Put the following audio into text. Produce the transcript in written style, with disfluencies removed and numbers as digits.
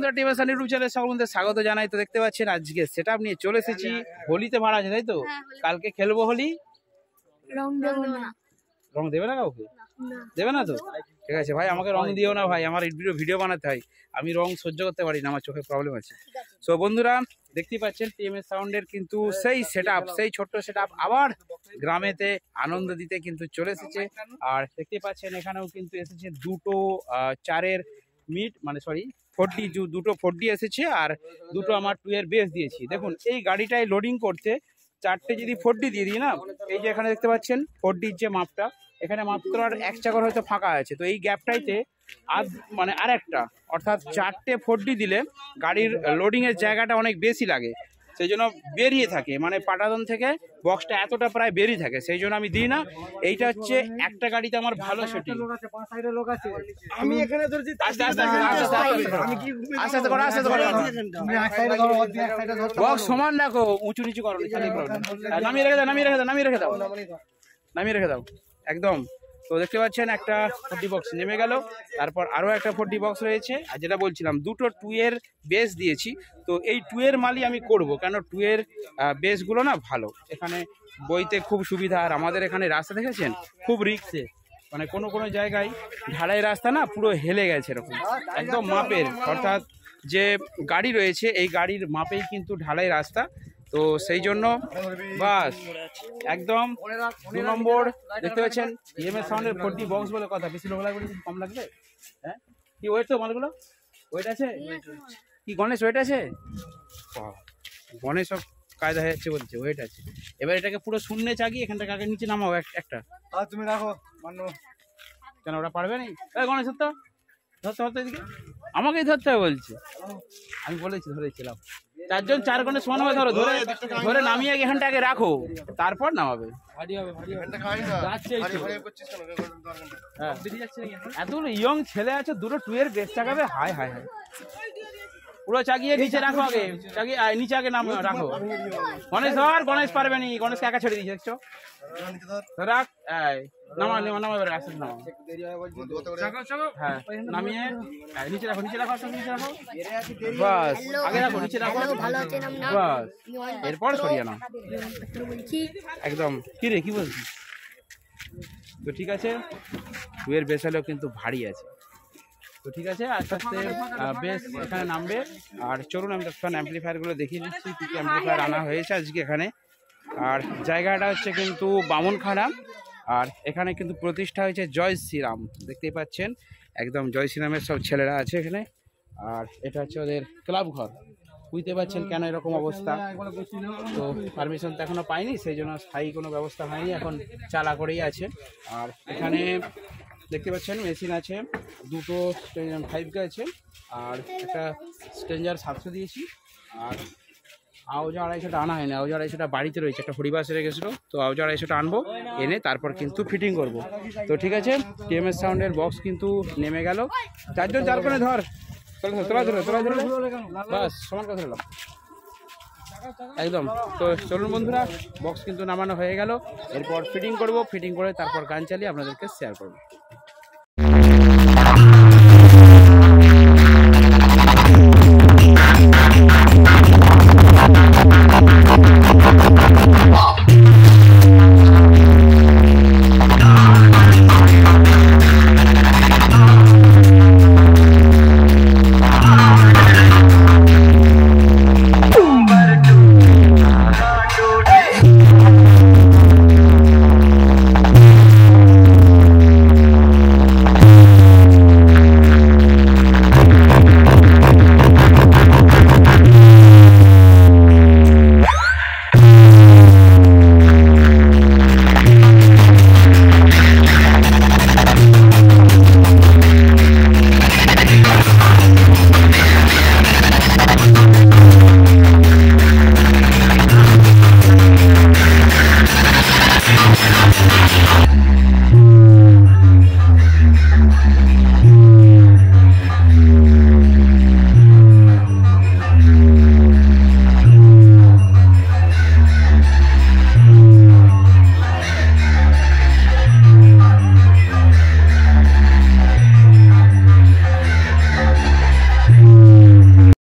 নমস্কার, TMS YouTube চ্যানেলে সকল বন্ধুদের স্বাগত জানাই। তো দেখতে পাচ্ছেন আজকে সেটআপ নিয়ে চলে এসেছি। হোলিতে ভাড়া আছে তাই তো? কালকে খেলবো হোলি। রং দেবো না। রং দেবে না কাউকে? দেবে না তো? ঠিক আছে ভাই, আমাকে রং দিও না ভাই, আমার ভিডিও বানাতে হয়, আমি রং সহ্য করতে পারি না, আমার চোখে প্রবলেম আছে। সো বন্ধুরা দেখতেই পাচ্ছেন টিএমএস সাউন্ডের কিন্তু সেই সেটআপ, সেই ছোট্ট সেটআপ আবার গ্রামেতে আনন্দ দিতে কিন্তু চলে এসেছে। আর দেখতেই পাচ্ছেন এখানেও কিন্তু এসেছে দুটো 4-এর মিট, মানে সরি 4D, দুটো 4D এসেছে আর দুটো আমার 2-এর বেস দিয়েছি। দেখুন এই গাড়িটায় লোডিং করতে 4টে যদি 4D দিয়ে দিই না, এই যে এখানে দেখতে পাচ্ছেন 4Dর যে মাপটা, এখানে মাত্র আর এক চাকার হয়তো ফাঁকা আছে, তো এই গ্যাপটাইতে মানে আর একটা, অর্থাৎ 4টে 4D দিলে গাড়ির লোডিংয়ের জায়গাটা অনেক বেশি লাগে, সেই জন্য বেরিয়ে থাকে, মানে পাটাতন থেকে বক্সটা এতটা প্রায় বেরিয়ে থাকে, সেই জন্য আমি দিই না। এইটা হচ্ছে একটা গাড়িতে আমার ভালো সেটিং। আমি এখানে ধরছি, আস্তে আস্তে বক্স সমান রাখো, উঁচু নিচু করো, নামিয়ে রেখে দাও একদম। তো দেখতে পাচ্ছেন একটা 4D বক্স নেমে গেল, তারপর আরও একটা 4D বক্স রয়েছে। আর যেটা বলছিলাম দুটো 2-এর বেস দিয়েছি, তো এই 2-এর মালই আমি করব, কেন 2-এর বেসগুলো না ভালো, এখানে বইতে খুব সুবিধা। আর আমাদের এখানে রাস্তা দেখেছেন খুব রিক্সে, মানে কোনো জায়গায় ঢালাই রাস্তা না পুরো হেলে গেছে এরকম, একদম মাপের, অর্থাৎ যে গাড়ি রয়েছে এই গাড়ির মাপেই কিন্তু ঢালাই রাস্তা, তো সেই জন্য বাস একদম 2 নম্বর। দেখতে পাচ্ছেন টিএমএস সাউন্ডের 4D বক্স বলে কথা, বেশি লোক লাগবে কম লাগবে? হ্যাঁ কি ওয়েট, তো মালগুলো ওয়েট আছে কি? গণেশ ওয়েট আছে? গণেশ সব কায়দা হয়ে যাচ্ছে বলছে ওয়েট আছে। এবার এটাকে পুরো শূন্যে চাগিয়ে এখান থেকে আগে নিচে নামাও একটা। তুমি রাখো মান্য, কেন ওরা পারবে না? গণেশ ধরতে এদিকে আমাকেই ধরতে হবে বলছে, আমি বলেছি ধরেছিলাম। 4জন 4 গণে সমান হবে, ধরে নামিয়ে এখানটা আগে রাখো, তারপর নামাবে। এত ইয়ং ছেলে আছে, দুটো 2-এর বেস চাকাবে, হায় হায় হায়, পুরো চাগিয়ে নিচে রাখো, আগে চাগিয়ে নিচে আগে নাম রাখো। গণেশ পারবে নি, গণেশকে একা ছেড়ে দিয়েছে, দেখছো? রাখ, নামা আস্তে নামা, হ্যাঁ নামিয়ে নিচে রাখো বাস, আগে রাখো নিচে রাখো বাস, এরপর সরিয়ে নাও একদম। কি রে কি বলছিস? তো ঠিক আছে, 2-এর বেস হলেও কিন্তু ভারী আছে, তো ঠিক আছে আস্তে আস্তে বেশ এখানে নামবে। আর চলুন আমি তখন অ্যাম্পলিফায়ারগুলো দেখিয়ে দিচ্ছি কী কী অ্যাম্পলিফায়ার আনা হয়েছে আজকে এখানে। আর জায়গাটা হচ্ছে কিন্তু বামুনখানা, আর এখানে কিন্তু প্রতিষ্ঠা হয়েছে জয় শ্রীরাম, দেখতেই পাচ্ছেন একদম জয় শ্রীরামের সব ছেলেরা আছে এখানে। আর এটা হচ্ছে ওদের ক্লাব ঘর, বুঝতে পারছেন কেন এরকম অবস্থা। তো পারমিশন তো এখনও পাইনি, সেই জন্য স্থায়ী কোনো ব্যবস্থা হয়নি, এখন চালা করেই আছে। আর এখানে দেখতে পাচ্ছেন মেশিন আছে, দুটো 5K আছে, আর একটা স্ট্রেঞ্জার 700 দিয়েছি। আর আউজা 250টা আনা হয়নি, আউজা 250টা বাড়িতে রয়েছে, একটা হরিবাস রেখে গেছিলো, তো আউজা 250টা আনবো, এনে তারপর কিন্তু ফিটিং করব। তো ঠিক আছে, টিএমএস সাউন্ডের বক্স কিন্তু নেমে গেল। 4জন 4 কোণে ধর, তোলা বাস সমান কথা ধরলাম একদম। তো চলুন বন্ধুরা, বক্স কিন্তু নামানো হয়ে গেল, এরপর ফিটিং করব, ফিটিং করে তারপর গান চালিয়ে আপনাদেরকে শেয়ার করবো।